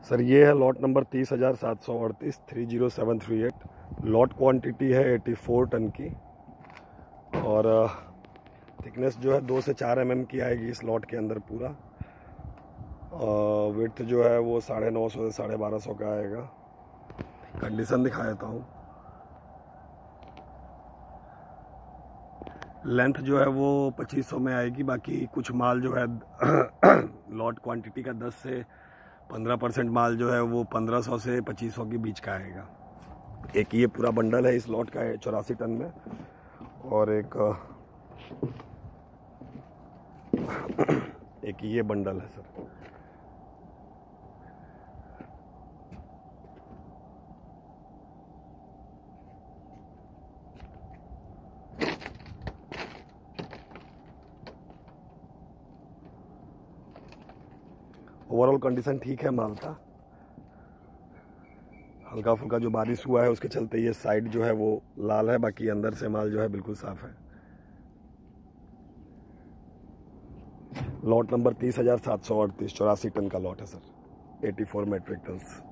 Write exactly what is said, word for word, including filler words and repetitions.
Sir ये है lot number तीस हज़ार सात सौ अड़तीस three zero seven three eight. Lot quantity है एटी फोर टन की और थिकनेस जो है दो से चार एम एम की आएगी इस लॉट के अंदर पूरा। विड्थ जो है वो साढ़े नौ सौ से साढ़े बारह सौ का आएगा। कंडीशन दिखा देता हूँ। लेंथ जो है वो पच्चीस सौ में आएगी। बाकी कुछ माल जो है लॉट क्वांटिटी का दस से पंद्रह परसेंट माल जो है वो पंद्रह सौ से पच्चीस सौ के बीच का आएगा। एक ये पूरा बंडल है इस लॉट का है चौरासी टन में, और एक एक ये बंडल है सर। ओवरऑल कंडीशन ठीक है माल का। हल्का फुल्का जो बारिश हुआ है उसके चलते ये साइड जो है वो लाल है, बाकी अंदर से माल जो है बिल्कुल साफ है। लॉट नंबर तीस हजार सात सौ अड़तीस चौरासी टन का लॉट है sir. Eighty four metric ton.